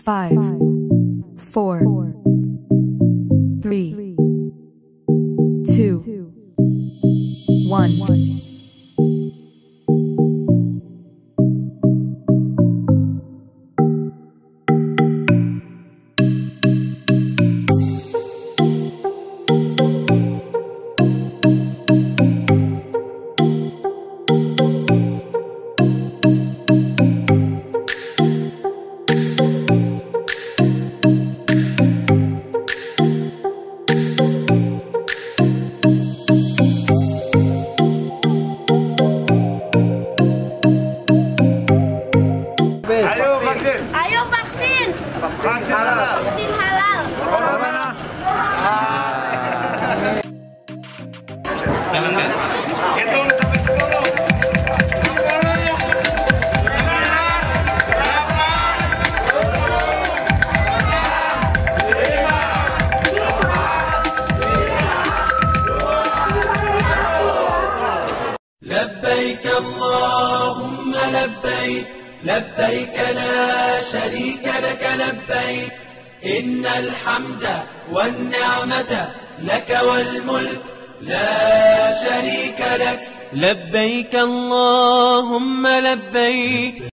5, 4, 3, 2, 1. Ayo vaksin. Vaksin halal. Vaksin halal. Mana? Jalan kan? Hitung sampai 10. 10, 9, 8, 7, 6, 5, 4, 3, 2, 1. لبيك اللهم لبيك لبيك لا شريك لك لبيك إن الحمد والنعمة لك والملك لا شريك لك لبيك اللهم لبيك